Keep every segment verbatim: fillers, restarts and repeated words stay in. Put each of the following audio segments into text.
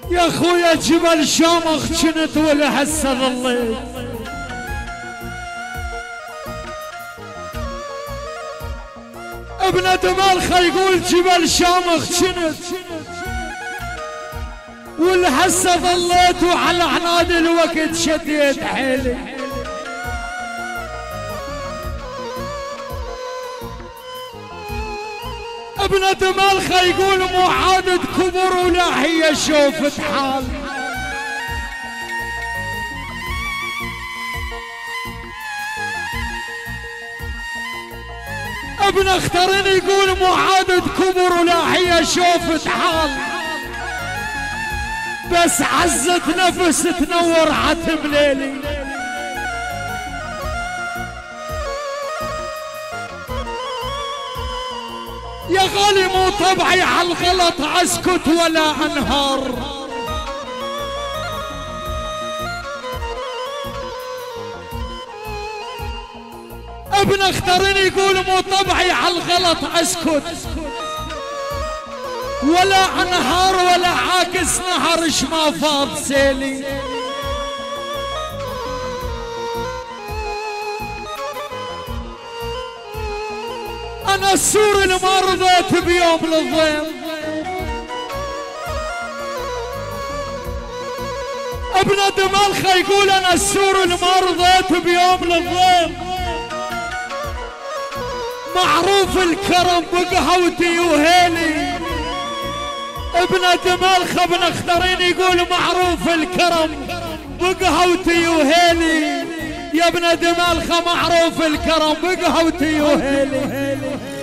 يا خويا جبل شامخ كنت ولا هسه ظليت ابن دمالخه يقول جبل شامخ كنت ولا هسه ظليت وعلى عناد الوقت شديت حيلي ابن دمالخه يقول مو عادة كبر ولا هي شوفت حال ابن اخترن يقول مو عادة كبر ولا هي شوفت حال بس عزت نفس تنور عتم ليلي يا غالي مو طبعي عالغلط اسكت ولا انهار ابن اخترن يقول مو طبعي عالغلط اسكت ولا انهار ولا عاكس نهر شما فاض سيلي انا السور اللي ما رضيت بيوم للضيم ابن دمالخه يقول انا السور اللي ما رضيت بيوم للضيم معروف الكرم بقهوتي وهيلي ابن دمالخه ابن اخترين يقول معروف الكرم بقهوتي وهيلي يا ابن دمالخه معروف الكرم بقهوتي وهيلي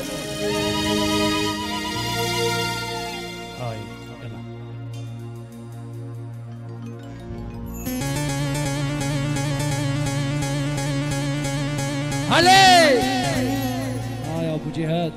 علي ها يا ابو جهاد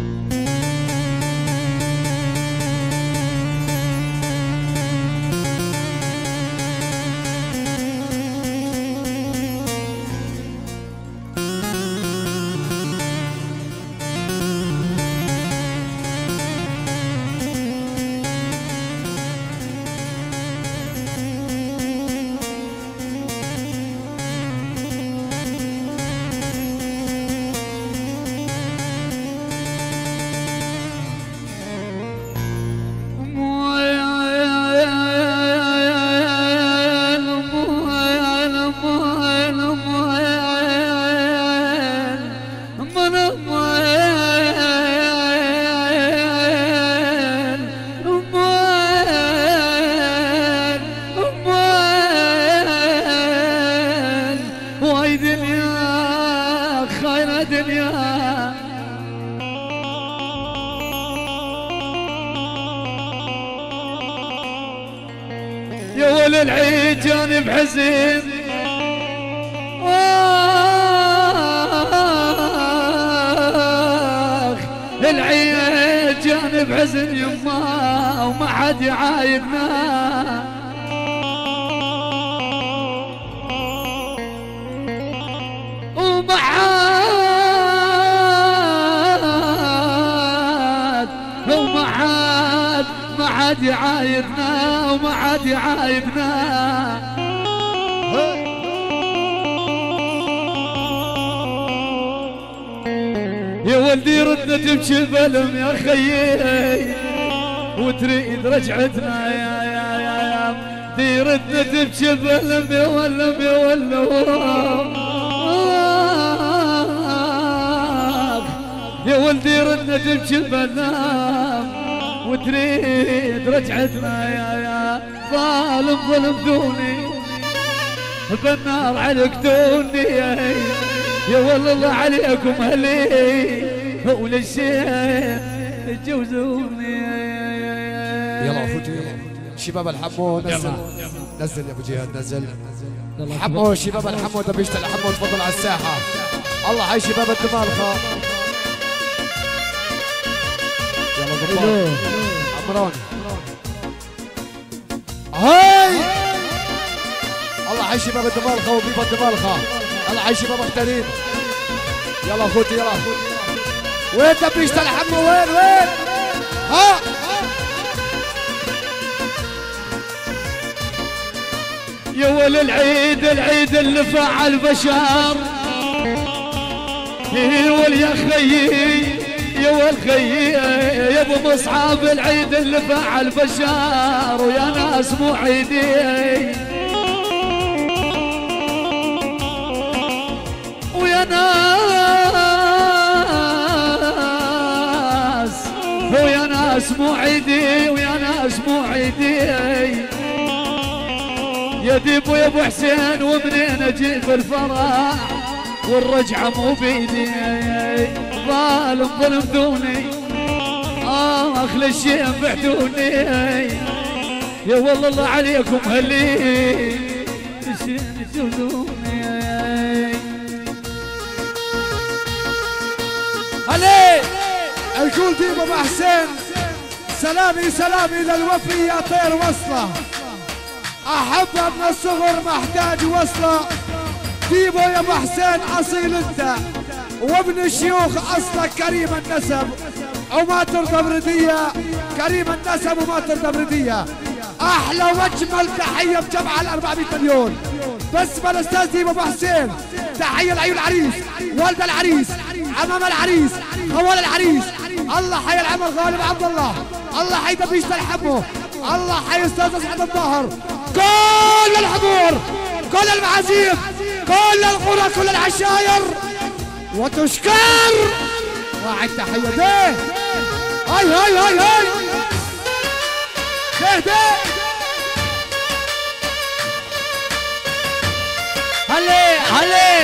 يا ولد العيد جاني بحزين العيد جاني بحزن يما وما حد يعايدنا وما حد وما حد ما حد يعايدنا وما حد يعايدنا يا ولدي ردنا تبكي البلم يا خيي وتريد رجعتنا يا يا يا يا دي ردنا تبكي البلم يا ولم يا ولم يا ولدي ردنا تبكي البلم وتريد رجعتنا يا يا ظالم ظلم دوني بالنار علقتوني يا يا والله عليكم هلي ولا الشيخ تجوزوني يلا فوتوا يلا شباب الحمو نزل نزل يا ابو جهاد نزل حمو شباب الحمو تبي يشتغل حمو تفضل على الساحه الله حي شباب الدمالخه يلا ضباط عمراني هاي الله حي شباب الدمالخه وبيبا الدمالخه الله حي شباب مختارين يلا اخوتي يلا وين تبي يشتغل حمو وين وين ها يا ول العيد العيد اللي فعل بشر يا ول يا خيي يا ول خيي يا ابو مصعب العيد اللي فعل بشر ويا ناس مو عيدي ويا ناس ويا ناس مو عيدي ويا ناس مو عيدي يا ديبو يا ابو حسين ومنين اجيب الفرح والرجعه مو بيدي ظالم ظلم دوني اه اخلى الشيء بعدوني يا والله الله عليكم هلي تشوفوني هلي الكل ديبو ابو حسين سلامي سلامي للوفي يا طير وصله احبها من الصغر محتاج وصله ديبو يا ابو حسين اصيل انت وابن الشيوخ اصلك كريم النسب وما ترضى برديه كريم النسب وما ترضى برديه احلى واجمل تحيه بجمع ال أربعمية مليون بس بالاستاذ ديبو ابو حسين تحيه لعيون العريس والد العريس امام العريس خوال العريس الله حي العمر غالب عبد الله الله حي دبيش الحمو الله حي استاذ اسعد الظاهر كل الحضور كل المعازيم كل القرى كل العشاير وتشكر واحد تحيه ده هاي هاي هاي هاي ده ده هلي هلي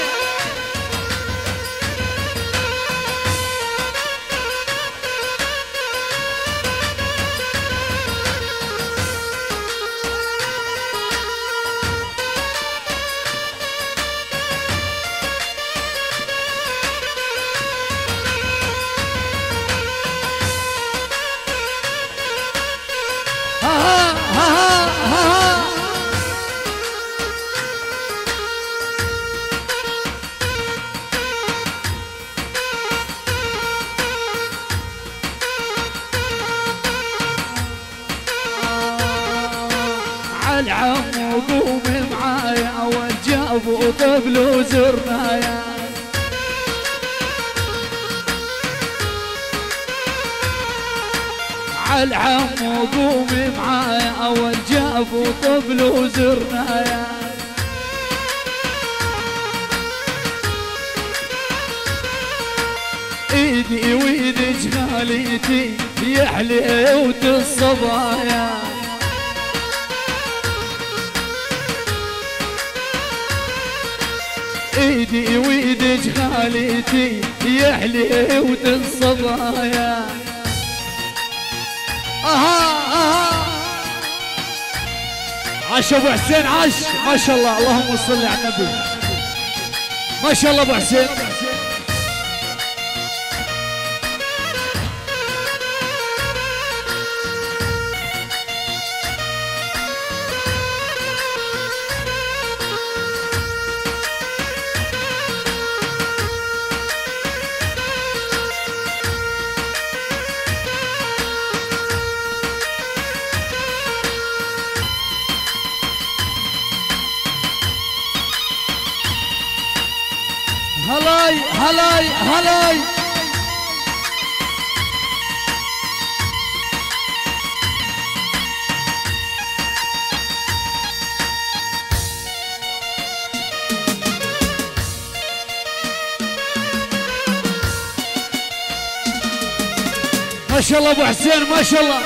العم وقوم معايا وجابوا طفل وزرنا يا العم وقوم معايا وجابوا طفل وزرنا يا ايدي وايدي جهاليتي يحلي وتصبايا ايدي وايدي جهاليتي يحلي وتصبايا اها اها عاش ابو حسين عاش ما شاء الله اللهم صل على النبي ما شاء الله ابو حسين هلاي هلاي هلاي ما شاء الله ابو حسين ما شاء الله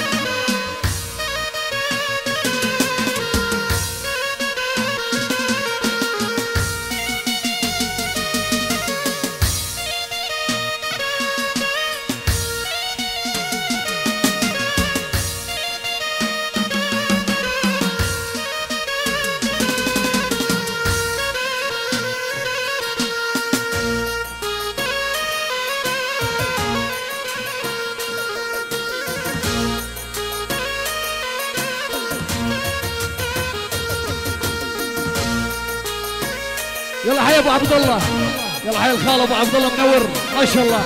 يلا حي ابو عبد الله يلا حي الخال ابو عبد الله منور ما شاء الله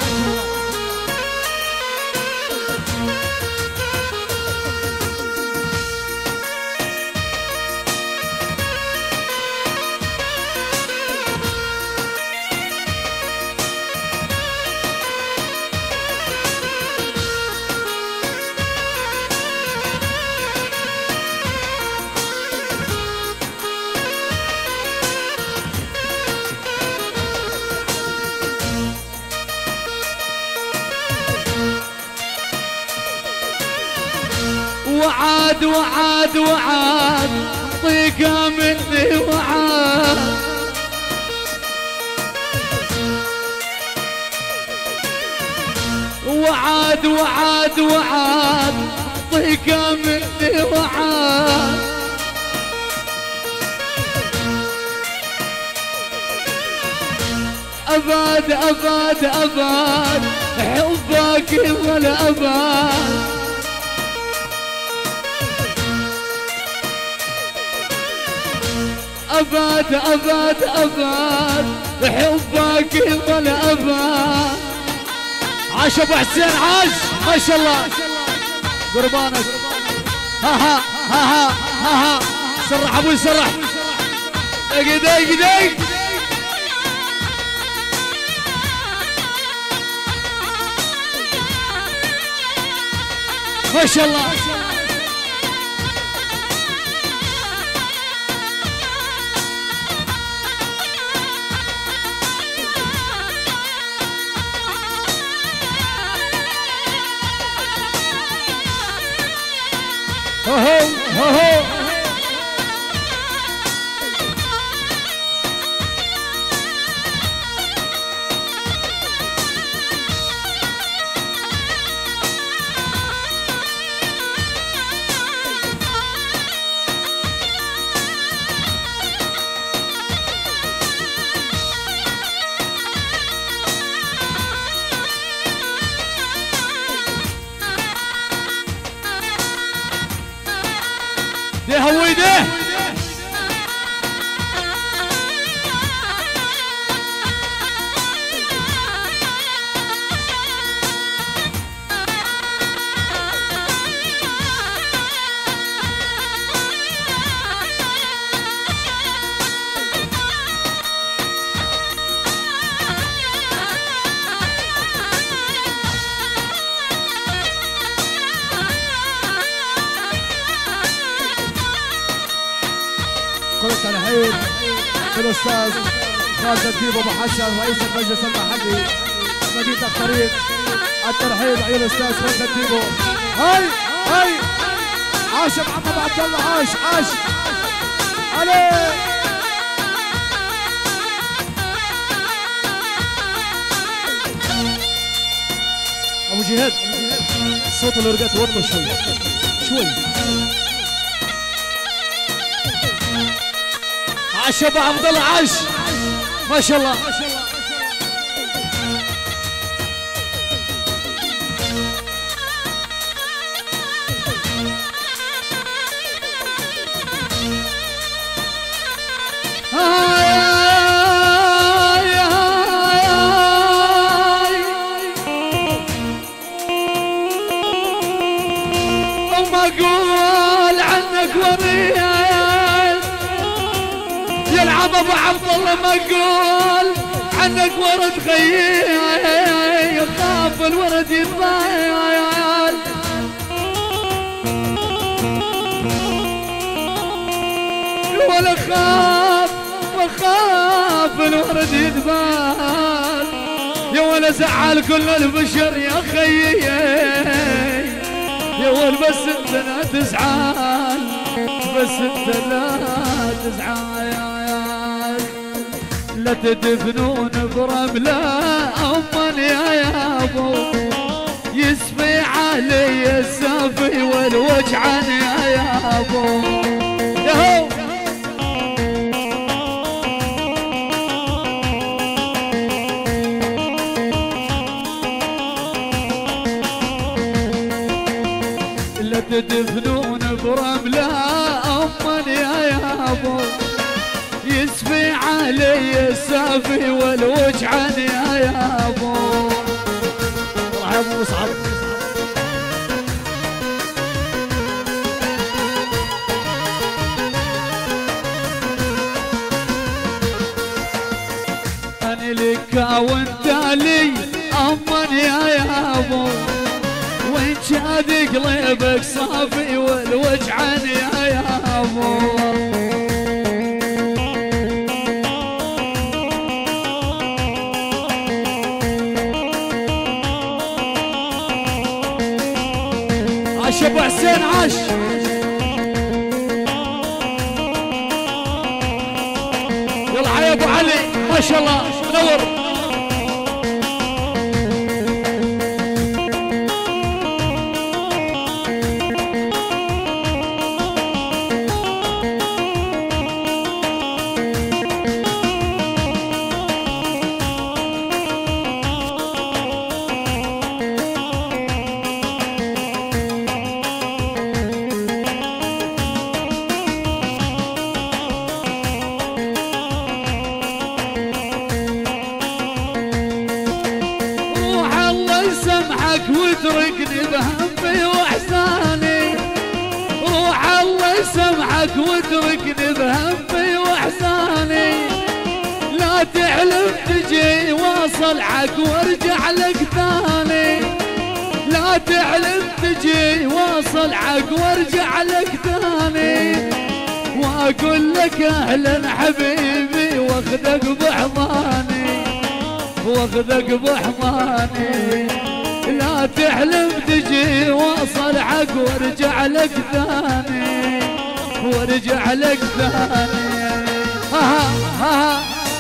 وعاد وعاد وعاد طيقة مني وعاد وعاد وعاد وعاد طيقة مني وعاد أباد أباد أباد حبك ولا أباد أباد أباد أباد حبك ولا أباد. عاش أبو حسين عاش ما شاء الله قربانك. ها ها ها ها ها ها سرح أبوي سرح دق دق دق ما شاء الله. هو هو هو ده هو ده كل الترحيب بالاستاذ خالد الديب ابو حسن رئيس المجلس المحلي مدينه الطريق. الترحيب عيون الاستاذ خالد الديب. هاي هاي عاش محمد عبد الله عاش عاش عليه. ابو جهاد صوت الورقات وطوا شوي شوي. عاش ابو عبد الله عاش ما شاء الله. وما اقول عنك وريان يلعب ابو عبد الله ما اقول عنك ورد خيي يخاف الورد يتبايل ولا خاف وخاف الورد يتبايل يا ولا زعل كل البشر يا خيي يا ول بس انت لا تزعل بس انت لا تزعل لا تدفنون برملة أمان يا يابو يسفي علي السافي والوجعان يا يابو يهو لا تدفنون برملة أمان يا يابو يسفي علي السافي والوجعان يا يابو. ابو مصعب انا لك وانت لي امان يا يابو وين شاد قلبك صافي والوجعان يا يابو. عاش ابو حسين عاش عاش. يلا حيا ابو علي ما شاء الله منور. واتركني بهمي واحزاني، روح الله يسمحك واتركني بهمي واحزاني، لا تعلم تجي واصلحك وارجع لك ثاني، لا تعلم تجي واصلحك وارجع لك ثاني، واقول لك اهلا حبيبي واخذك بحضاني، واخذك بحضاني، لا تحلم تجي واصلحك وارجع لك ثاني، وارجع لك ثاني. ها ها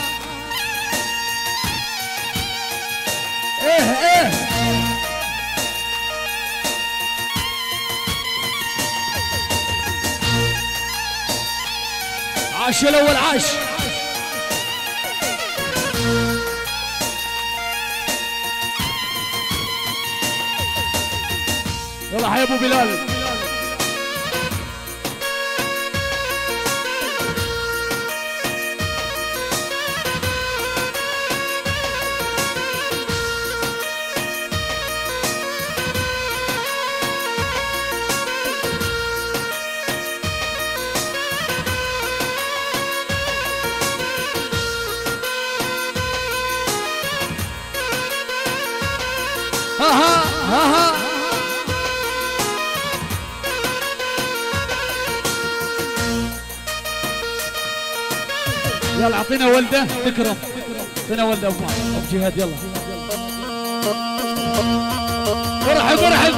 ايه ايه عاش الاول عاش. يلا حيا ابو بلال. ها ها ها ها يلا اعطينا ولده تكرم، اعطينا ولده ابو جهاد. يلا ارحب ارحب.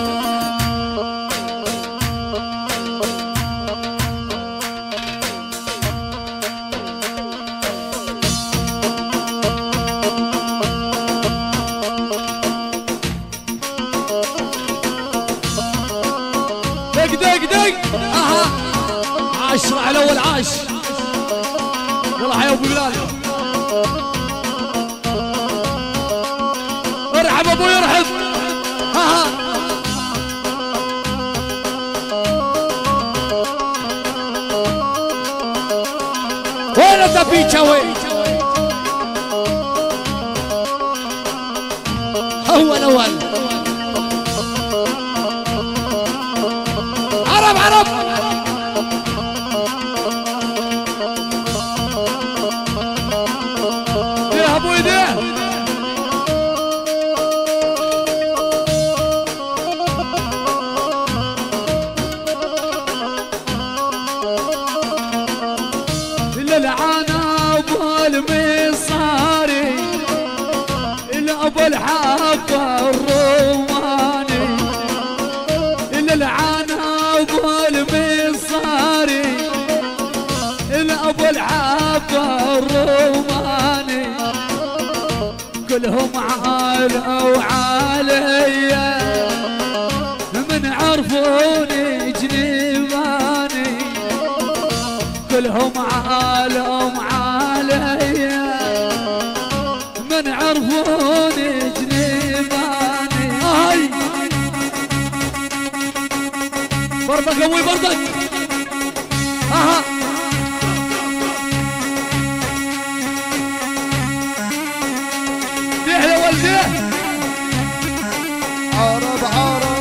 دق دق دق. اها عشرة على اول عاش. يلا حيا ابو بلال. ارحب ابوي ارحب. ها ها وين الدبيتشا وين؟ هو الاول. عرب عرب. ابو الحافة الروماني إلا العنب والمصاري، إلا ابو الحافة الروماني كلهم عالوا عليا من عرفوني جنيباني، كلهم عالوا عليا من عرفوني جنيباني. هاي برضك قوي برضك. اها ديه يا ولديه. عرب عرب.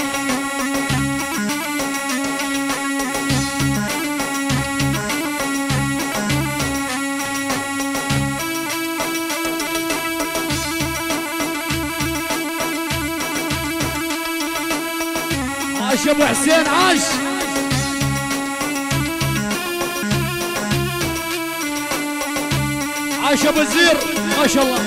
عاش ابو حسين عاش. عاش ابو الزير ما شاء الله.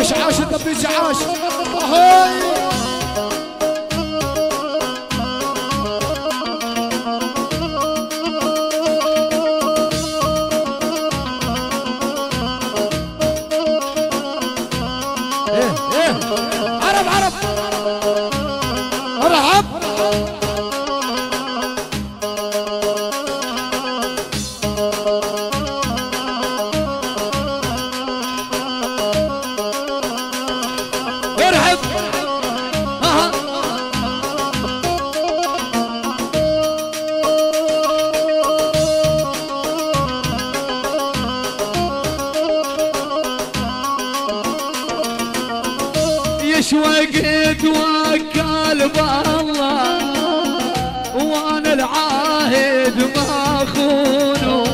عاش عاش الدبيسي عاش. هاي عرب عرب ارحب. ارحب. اها يشوق توكل بالله وانا العاهد ما خونه.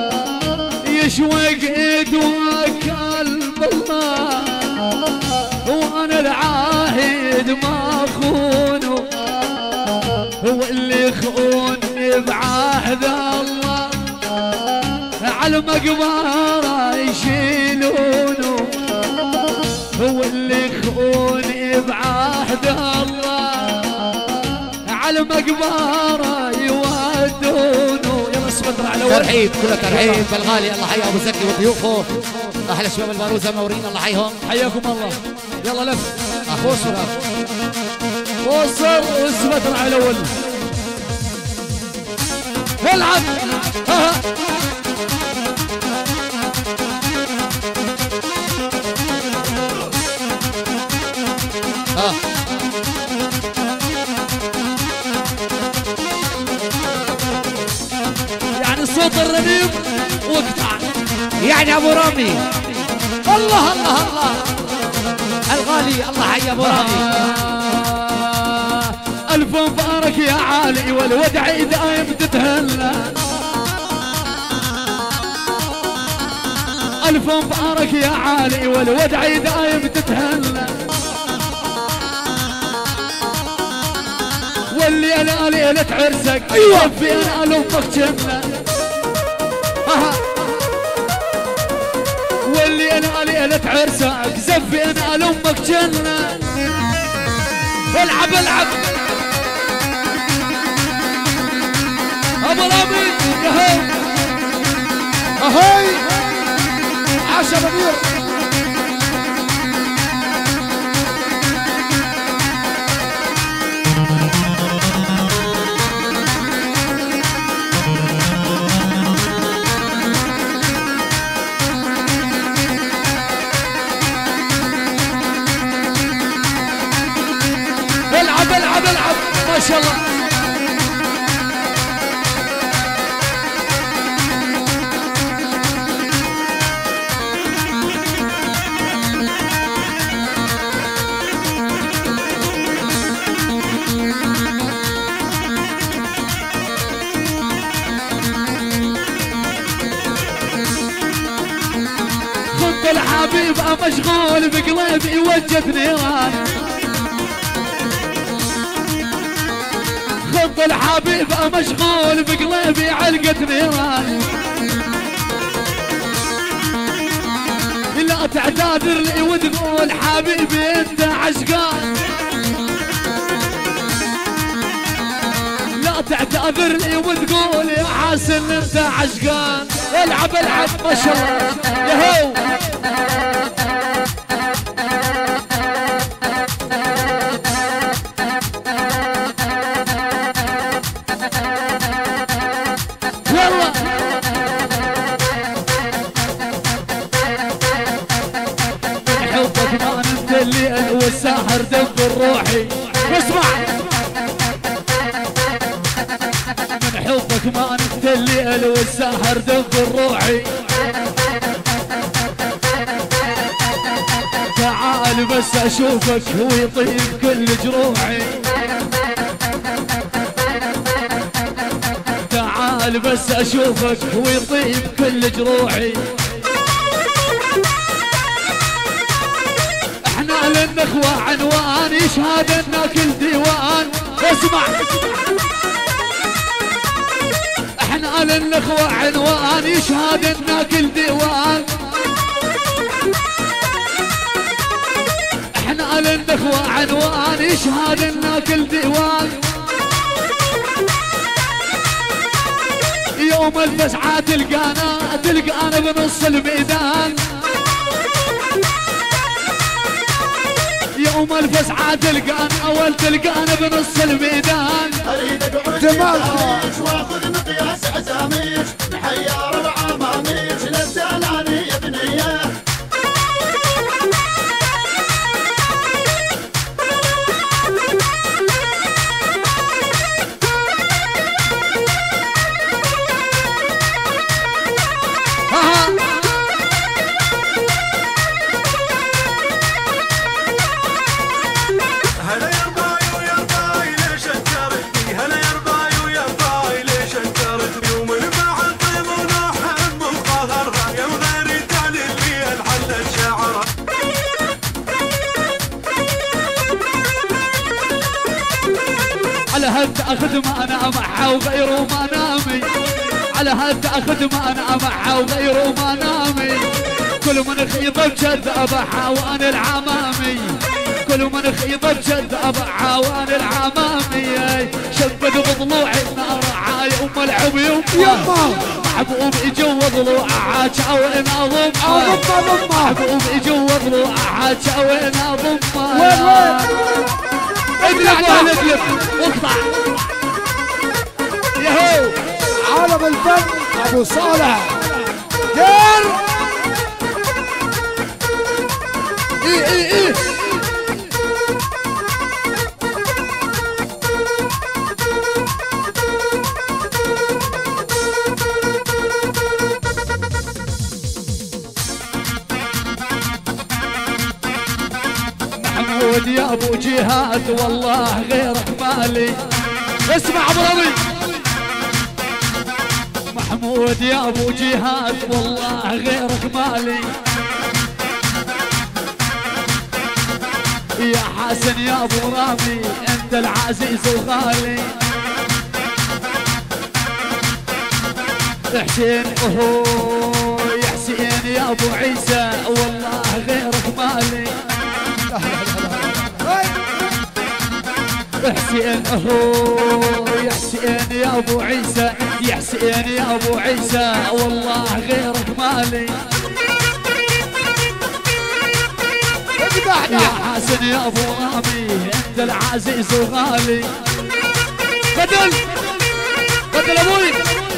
يشوق توكل بالله وانا العاهد ما خونه. هو اللي يخونني بعهد الله على المقبره يشيلونه. هو اللي يخونني بعهد الله على المقبره يودونه. يلا اسمع على ورد. ترحيب كله ترحيب بالغالي. الله حي ابو زكي وضيوفه. احلى شباب الباروزه منورين الله يحييهم. حياكم الله. يلا لف وصل وصل واسمع على الاول. العب. ها ها يعني صوت الرنيم وقطع. يعني ابو رامي. الله الله الله الغالي. الله حي ابو رامي. آه الف مبارك يا عالي والودع دايم تتهنى. الف مبارك يا عالي والودع دايم تتهنى. والليلة ليلة عرسك. ايوه في انا لامك جنة. والليلة ليلة عرسك زفي انا لامك جنة. العب العب ابو رامي. يا هو اهي عاش بدير. العب العب العب ما شاء الله. خط الحبيب مشغول بقلبي وجه نيران. خط الحبيب مشغول بقلبي علقة نيران. لا تعتذر لي وتقول حبيبي انت عشقان. لا تعتذر لي وتقول يا حسن انت عشقان. العب العب ما شاء الله. يا هو يلا حبك ما ننسى الليل والساحر دب روحي. اسمع من حبك ما ننسى الليل والساحر دب روحي. تعال بس اشوفك ويطيب كل جروحي. تعال بس اشوفك ويطيب كل جروحي. احنا للنخوة عنوان يشهد لنا كل ديوان. اسمع احنا للنخوة عنوان يشهد لنا كل ديوان. الاخوة عنوان يشهد لنا كل ديوان. يوم الفزعة تلقانا تلقانا بنص الميدان. يوم الفزعة تلقانا اول تلقانا بنص الميدان. اريد اقعد العريش واخذ مقياس عزاميش نحير العماميش للزلاني يا بنيه. على هد اخذ ما انا معها وغيره ما نامي. على هد اخذ ما انا معها وغيره ما نامي. كل من خيط بجذب حاوان العمامي. كل من خيط بجذب حاوان العمامي. شبد بضلوعي النار عاي ام العمي يمه. محبوب يجو ضلوعها جاوين اضمه. محبوب يجو ضلوعها جاوين اضمه. وين وين اقلب وانا اقلب واقطع. يهو عالم الفن ابو صالح دير. اي اي اي محمود يا ابو جهاد والله غيرك مالي. اسمع ابو ربي. محمود يا ابو جهاد والله غيرك مالي. يا حسن يا ابو رامي انت العزيز وغالي. حسين اوهو يا حسين يا ابو عيسى والله غيرك مالي. حسين اهو يا حسين يا ابو عيسى يا حسين يا ابو عيسى والله غيرك مالي. يا حسن يا ابو رامي انت العزيز وغالي. بدل بدل ابوي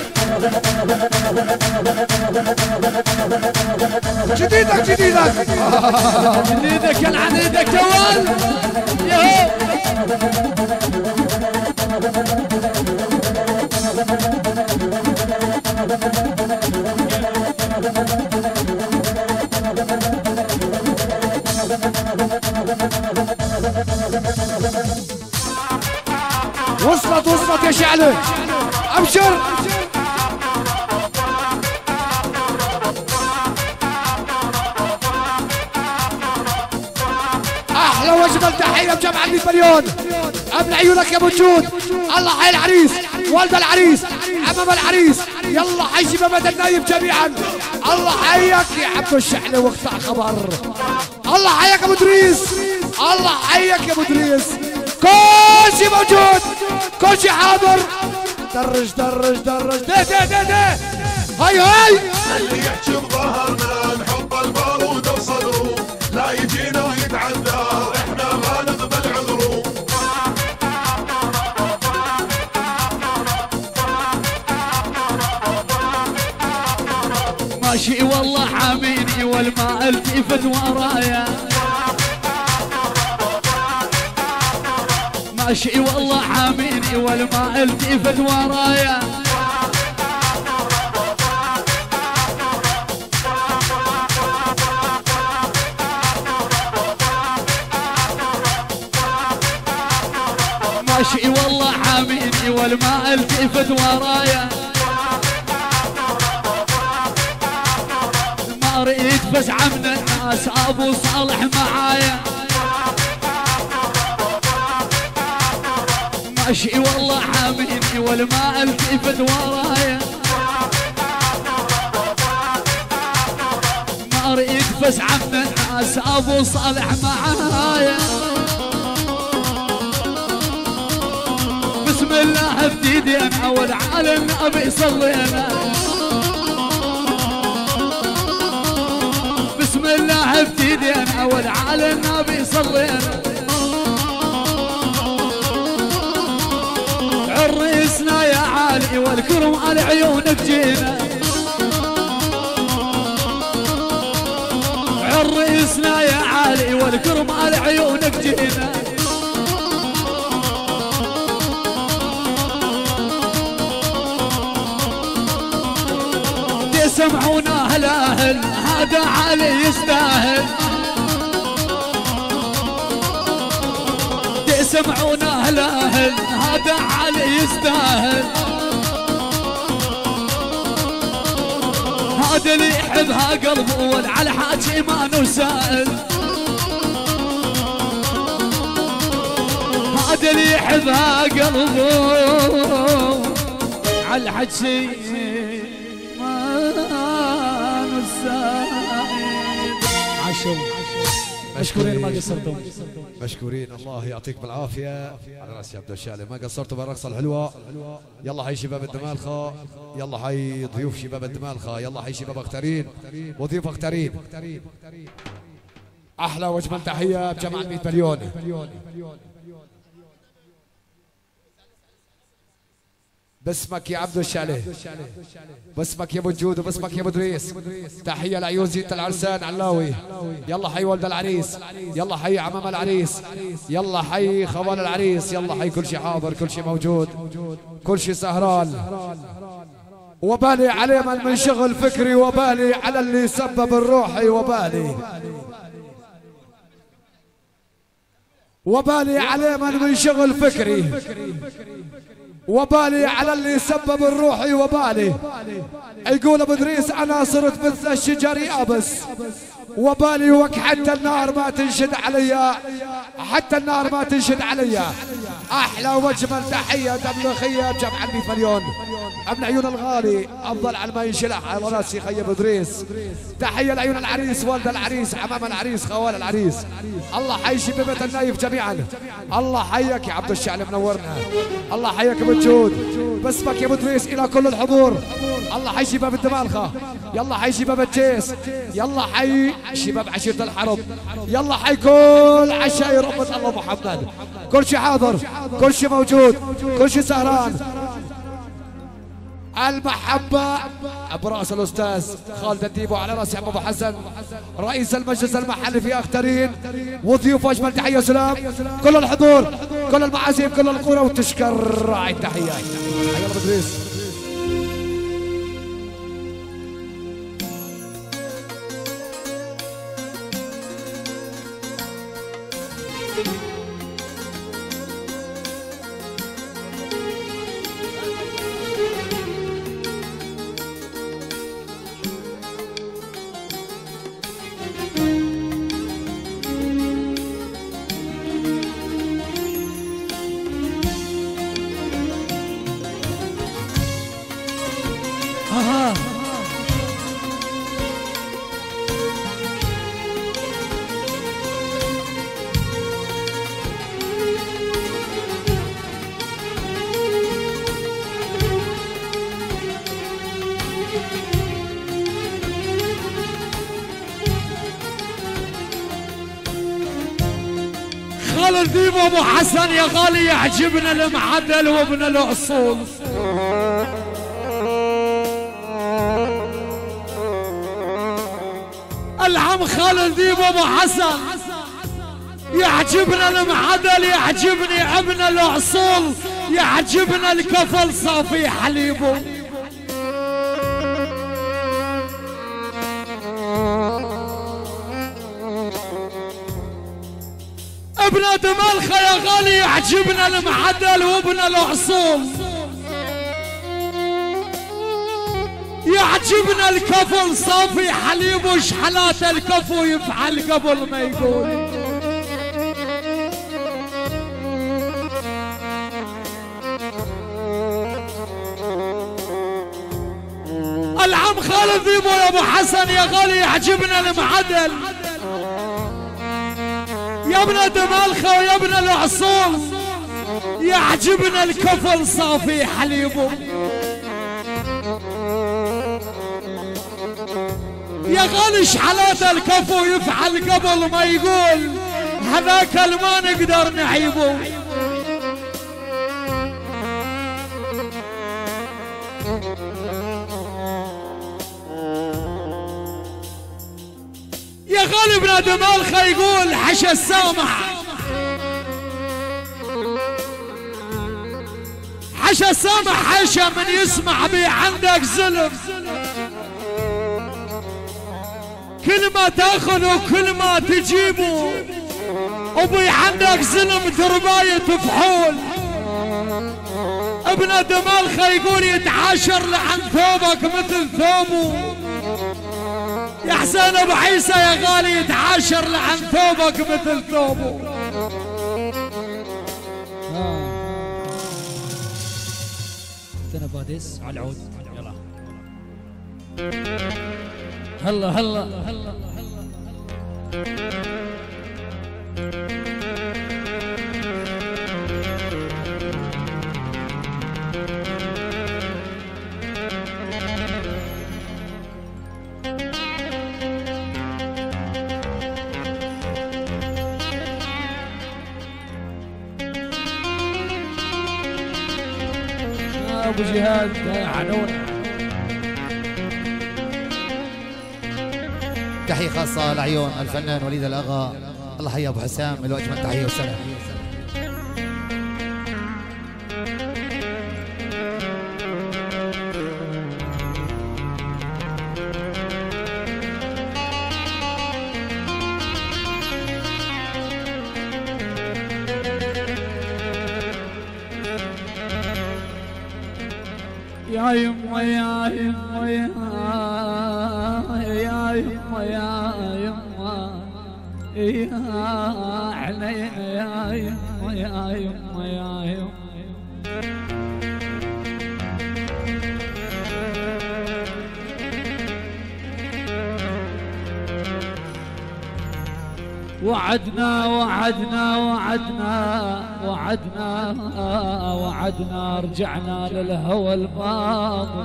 جديدك جديدك جديدك العنيدك توال. يهو وصلت وصلت يا شعله ابشر. احلى واجمل تحيه بجمع المية مليون. ابن عيونك يا ابو جود. الله حي العريس والد العريس عمام العريس. يلا حي شباب النايب جميعا. الله حيك يا عبد الشعله واقطع خبر. الله حيك يا ابو دريس. الله حيك يا ابو دريس. كل شيء موجود كل شيء حاضر. درج درج درج ده ده ده ده. هاي هاي اللي يحكي بظهرنا نحب البارود بصدره لا يجينا ويتعدى احنا ما نقبل عذره. ماشي والله حاميني والماء التفت ورايا. ماشي والله حاميني والماء التفت ورايا. ماشي والله حاميني والماء التفت ورايا. ما اريد فزعة من الناس ابو صالح معايا. ماشي والله حاميني والماء التفت ورايا. ما صار يقفز عم الناس ابو صالح معايا. بسم الله بديدي انا والعالم النبي صلينا. بسم الله بديدي انا والعالم النبي صلينا. عريسنا يا عالي والكرم على عيونك جينا. عريسنا يا عالي والكرم على عيونك جينا. سمعونا هلاهل هذا علي يستاهل. سمعونا هلاهل هذا علي يستاهل. هذا اللي يحبها قلبه والعلى حاجي ما نسائل. هذا اللي يحبها قلبه على حاجي عاشوا. مشكورين ما قصرتم. مشكورين الله يعطيكم العافيه. على راسي عبد الشالي ما قصرتوا بالرقصه الحلوه. يلا حي شباب الدمالخه. يلا حي ضيوف شباب الدمالخه. يلا حي شباب اختارين وضيوف اختارين. احلى واجمل تحيه بجمع مئة مليون. باسمك يا عبد الشالي، باسمك يا ابو جود، وباسمك يا ابو دريس. تحيه لعيون زينة العرسان علاوي. يلا حي ولد العريس. يلا حي عمام العريس. يلا حي خوال العريس. يلا حي كل شيء حاضر، كل شيء موجود، كل شيء سهران. وبالي عليه من من شغل فكري، وبالي على اللي سبب الروحي، وبالي وبالي عليه من من شغل فكري، وبالي على اللي سبب الروحي، وبالي يقول ابو ادريس انا صرت مثل الشجر يابس، وبالي وك حتى النار ما تنشد عليا، حتى النار ما تنشد عليا. احلى واجمل تحيه تملخيه بجمع مئة مليون ابن عيون الغالي، افضل على ما ينشلح على راسي خي ابو ادريس. تحيه لعيون العريس، والد العريس، عمام العريس، خوال العريس. الله حي شبيبه النايف جميعا. الله حيك يا عبد الشعل منورنا. الله حيك ابو جود، باسمك يا ابو ادريس الى كل الحضور. الله حي شباب الدمالخه. يلا حي شباب الجيس. يلا حي شباب عشيره الحرب. يلا حي كل عشاير امه الله محمد. كل شيء حاضر، كل شيء موجود، كل شيء سهران. المحبة براس الأستاذ خالد الديبو، على رأس عم أبو حسن رئيس المجلس المحلي في أخترين، وضيوف أجمل تحية سلام كل الحضور، كل المعازيم، كل القرى، وتشكر راعي التحيات. حيا الله بدريس. خالد ديبو ابو حسن يا غالي يعجبنا المعدل وابن الاصول. العم خالد ديبو ابو حسن يعجبنا المعدل، يعجبني ابن الاصول، يعجبنا الكفل صافي حليبه. ابن دمالخه يا غالي يعجبنا المعدل وابن الاصول، يعجبنا الكفل صافي حليب، وشحلات الكفو يفعل قبل ما يقول. العم عم خالد ذيبو يا ابو حسن يا غالي يعجبنا المعدل يا ابن دمالخه ويا ابن العصول يعجبنا الكفل صافي حليبه يا غالي شحالات الكفو يفعل قبل ما يقول هذاك ما نقدر نعيبه يا غالي ابن دمالخه يقول حشا السامع حشا السامع حشا من يسمع بي عندك زلم كل ما تاخذ وكل ما تجيبه ابي عندك زلم ترباية فحول ابن دمالخه يقول يتعاشر لعن ثوبك مثل ثوبه يا حسين ابو عيسى يا غالي يتعاشر لعن ثوبك مثل ثوبه انا بادس على العود يلا هلا هلا هلا ابو جهاد عنون تحية خاصة لعيون الفنان وليد الأغا الله حيا أبو حسام له أجمل تحية وسلام يا يما يا يما يا يا يما يا يما يا حنين يا يما يا يما يا يما وعدنا وعدنا وعدنا وعدنا وعدنا رجعنا للهوى الماضي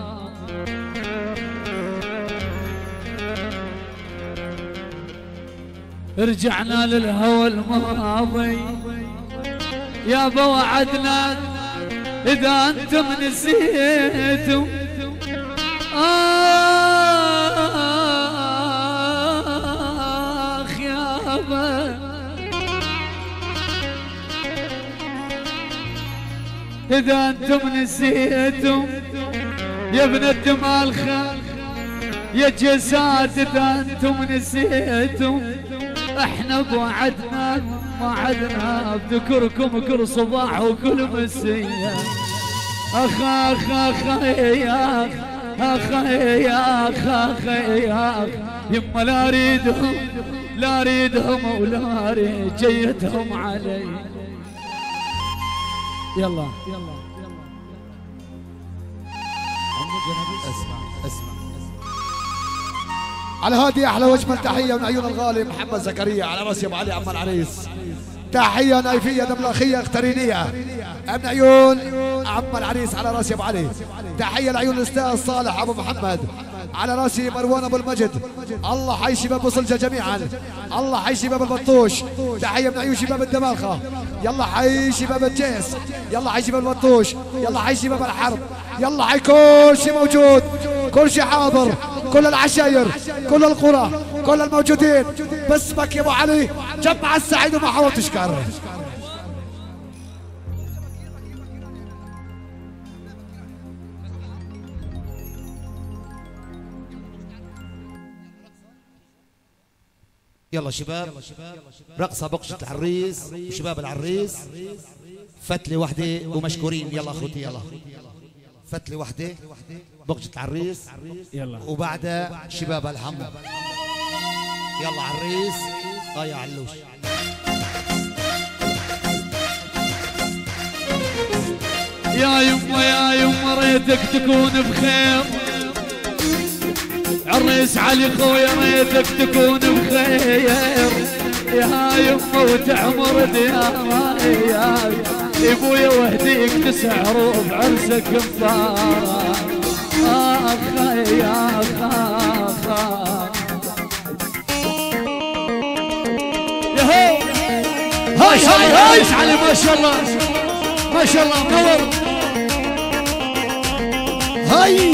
رجعنا للهوى الماضي يابا وعدنا إذا أنتم نسيتم آخ يابا إذا أنتم نسيتم يا ابن الدمالخة يا جساد إذا أنتم نسيتم احنا بوعدنا وعدنا بذكركم كل صباح وكل مسية اخ اخ اخ يا اخ اخ يا اخ اخ يا اخ يما لا اريدهم لا اريدهم ولا اريد جيتهم علي يلا يلا اسمع اسمع على هادي احلى واجمل تحيه من عيون الغالي محمد زكريا على راسي ابو علي عم العريس تحيه نايفيه دملاخيه اخترينيه من عيون عم العريس على راسي ابو علي تحيه لعيون الاستاذ صالح ابو محمد على راسي مروان ابو المجد الله حي شباب وصلجه جميعا الله حي شباب البطوش تحيه من عيون شباب الدمالخه يلا حي شباب الجيس يلا حي شباب البطوش يلا حي شباب الحرب يلا حي كل شيء موجود كل شيء حاضر كل العشاير كل القرى كل الموجودين باسمك يا ابو علي جمع السعيد وما حاول تشكر يلا شباب رقصة بقشة العريس وشباب العريس فتلة وحدة ومشكورين يلا اخوتي يلا فتلة وحدة بقشة العريس يلا وبعدها شباب الحمو يلا عريس اه يا علوش يا يما يا يما ريتك تكون بخير عريس علي خويا ريتك تكون بخير يا يمه وتعمر دياري يا ابويا واهديك تسع روب عرسك مبارك اخ يا اخ يهو هاي هاي هاي علي ما شاء الله ما شاء الله منور هاي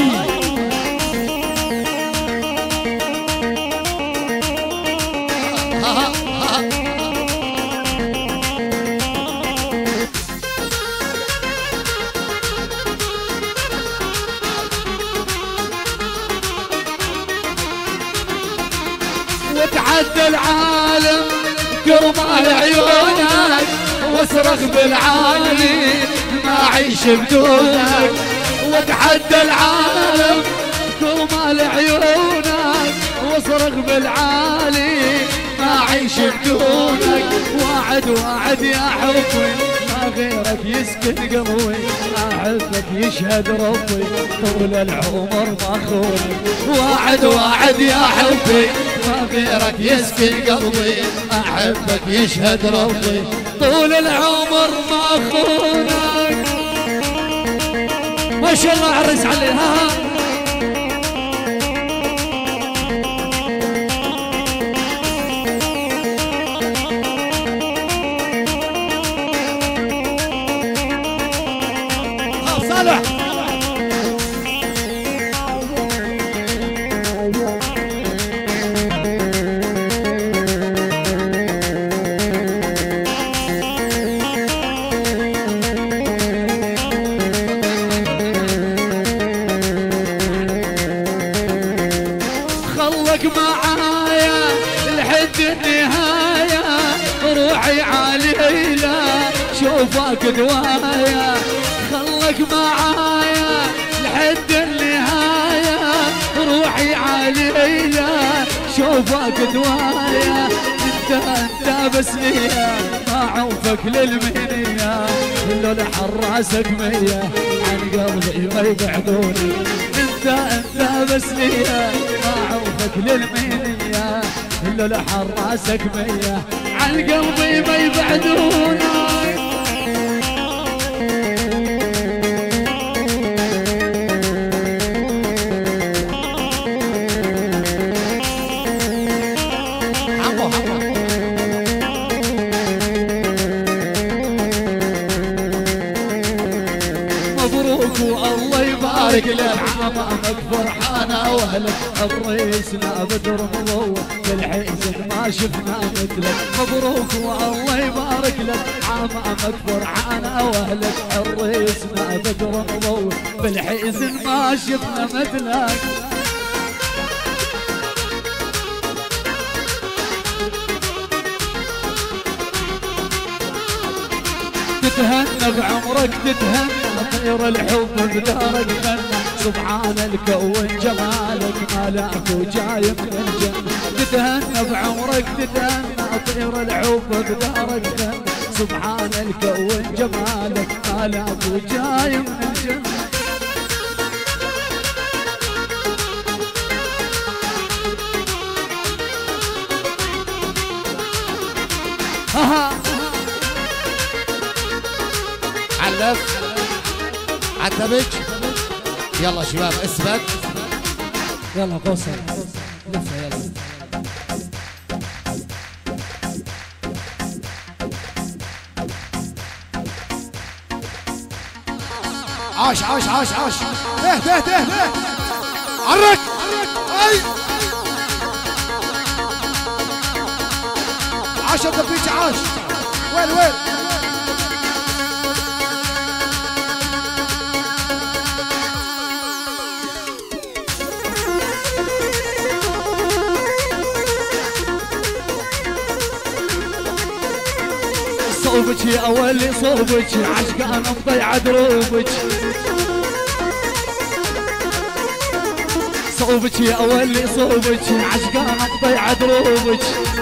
وتعدى العالم كرمال عيونك واصرخ بالعالي ما اعيش بدونك وتعدى العالم كرمال عيونك واصرخ بالعالي ما اعيش بدونك واعد واعد يا حبي ما غيرك يسكن قلبي احبك يشهد ربي طول العمر ما خونك واعد واعد يا حبي ما غيرك يسكن قلبي احبك يشهد ربي طول العمر ما خونك ما شاء الله عرس عليها صالح خلك معايا لحد النهاية روحي عليلا شوفك دوايا خلك معايا لحد النهاية روحي عليلا شوفك دوايا انت انت بس ليا ما عوفك للمنية لولا حراسك مية عن قلبي ما يبعدوني انت انت بس ليا ما عوفك للمنية لولا حراسك مية عن قلبي ما يبعدوني مبروك والله يبارك لك عمامك فرحانة واهلك الرئيسنا بدر مضوى بالحزن ما شفنا مثلك مبروك والله يبارك لك عمامك فرحانة واهلك الرئيسنا بدر مضوى بالحزن ما شفنا مثلك تتهنى بعمرك تتهنى طير الحب بدارك غنى سبحان الكون جمالك ملاك وجاي من الجنة تتهنى بعمرك تتهنى طير الحب بدارك غنى سبحان الكون جمالك ملاك وجاي من الجنة ها علف عتبك يلا شباب اثبت يلا قوصر لفه يلا عاش عاش عاش عاش ده ده ده ده عرك اي عاش الضبيج عاش وين وين صوبك يا اولي صوبك عشقان مضيع دروبك صوبك يا اولي صوبك عشقان مضيع دروبك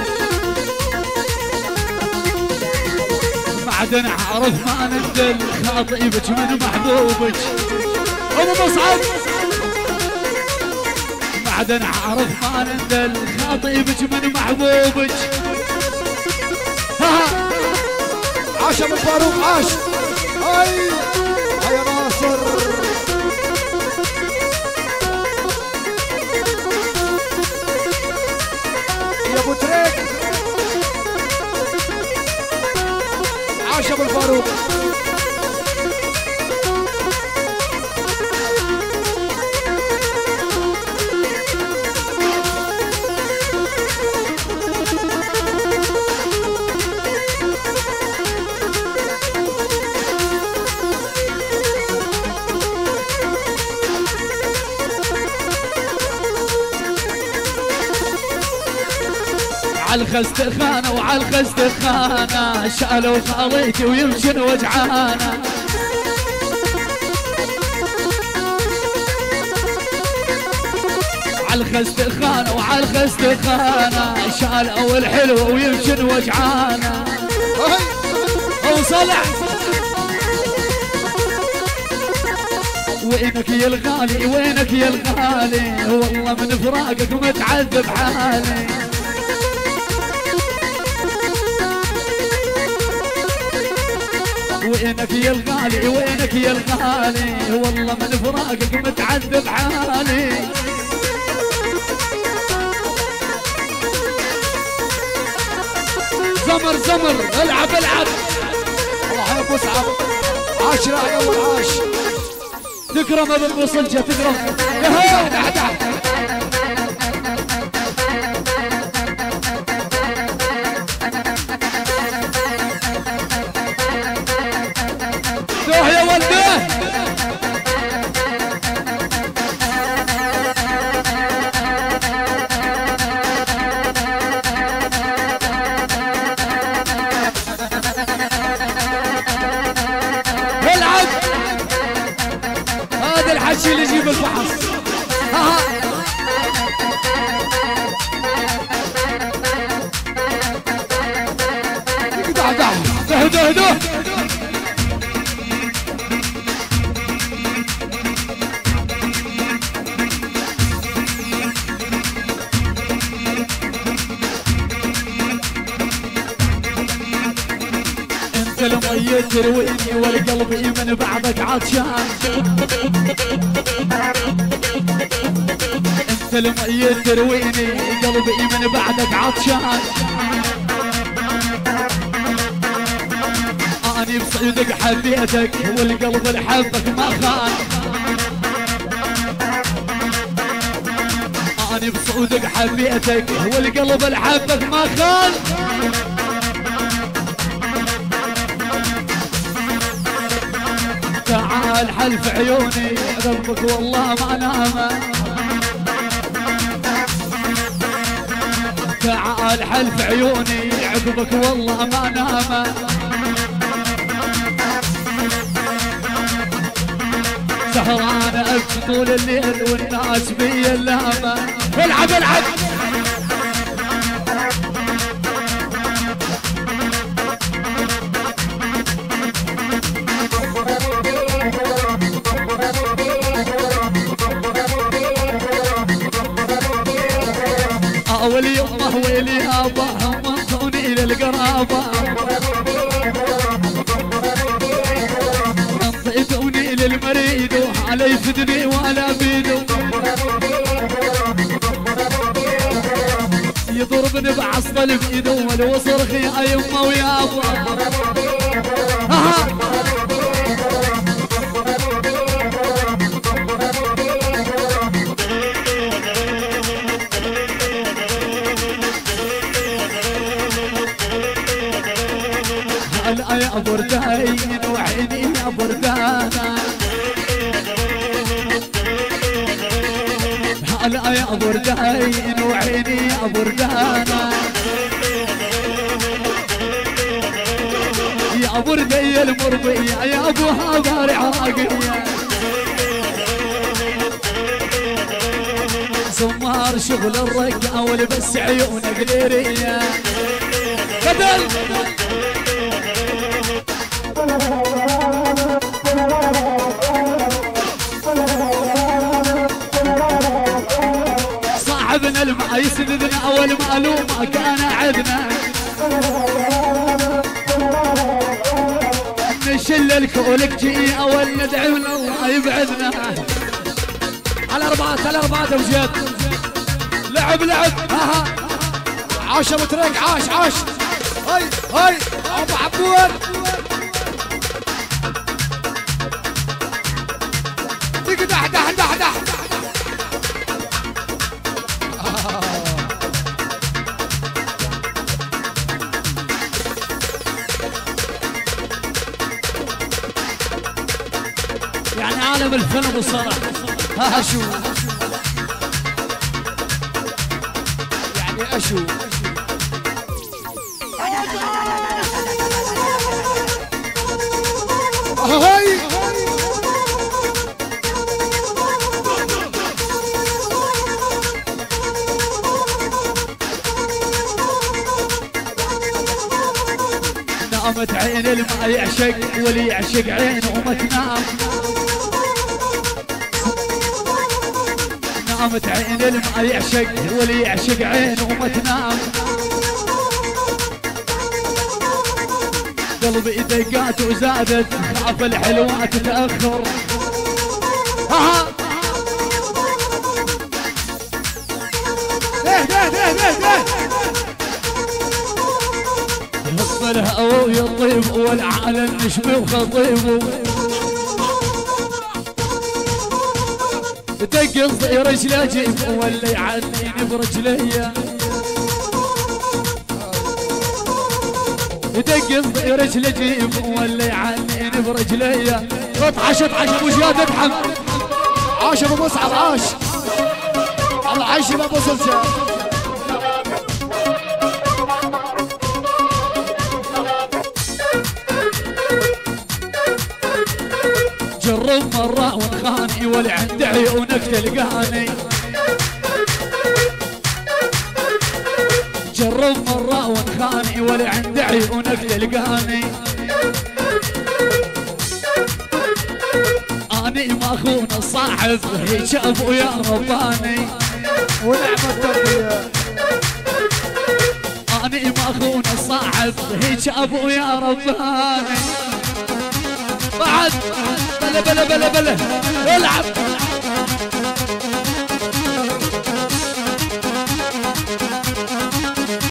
بعدين عرف ما نبدل خاطيبك من محبوبك ابو مصعب بعد نعرف ما نندل خاطيبك من محبوبك. عاش ابو الفاروق عاش. هاي هاي يا ناصر. يا ابو تريك عاش ابو الفاروق. عالخستخانة وعالخستخانة شالوا خاليتي ويمكن وجعانة. عالخستخانة وعالخستخانة شالوا الحلوة ويمكن وجعانة. وصلع وينك يا الغالي وينك يا الغالي والله من فراقك متعذب حالي. وينك يا الغالي وينك يا الغالي والله من فراقك متعذب حالي. زمر زمر العب العب. الله يا ابو سعد عاش راعي اول عاش. تكرم ابن مصلجه تكرم. يا دح دح. روح يا ولده. العب. هذا الحشي اللي يجيب الفحص. ها دح دح. اهدوا اهدوا. المية ترويني والقلب من بعدك عطشان. انت المية ترويني قلبي من بعدك عطشان. اني بصدق حبيتك والقلب لحبك ما خان. اني بصدق حبيتك والقلب لحبك ما خان. تعال حلف عيوني ربك والله ما نام. تعال حلف عيوني عقبك والله ما نام. سهران ابكي طول الليل والناس بي اللامه. العب العب. ولي امه ولي اباه منطوني للقرابه. منطيتوني للمريد وعلى يفدني ولا بيدو. يضربني بعصبل بايده ولو صرخ يا يمه ويا ابا. هلا يا بردين وعيني يا بردانة. هلا يا بردين وعيني يا بردانة. يا بردية المربية يا ابوها بارع راقية. سمار شغل الرقة ولبس عيونك ليرية. بدل ما يسندنا اول معلومه كان عدنا نشل الكولك جي اول ندعي من الله يبعدنا. على اربعه على اربعه وجد لعب لعب ها عاش ابو تريق عاش عاش. هاي هاي ابو عبود دق دح دح دح دح. يعني عالم الفيلم الصراحه. ها اشو يعني اشو هاي نامت عين الماء يعشق واللي يعشق عين وما تنام. نامت عين الماء يعشق واللي يعشق عين وما تنام. قلبي دقات وزادت خاف الحلوة تتأخر. ها ده ده ده ده ده يصلها ويطيب والعالم نشبه خطيبه. تقص رجله جيب ولا يعنيني برجليه. يدقص رجله جيب ولا يعنيني برجليه. اطعش اطعش ابو زياد ادحم. عاش ابو مصعب عاش. الله عايش يا ابو سلسله. جرب مرة ونخاني ولا عند عيونك تلقاني. جرب مرة ونخاني ولا عند عيونك تلقاني. اني ما اخون الصاحب هيك ابويا رباني. ونعم التربيه اني ما اخون الصاحب هيك ابويا رباني. بعد بلا بلا بلا بلا العب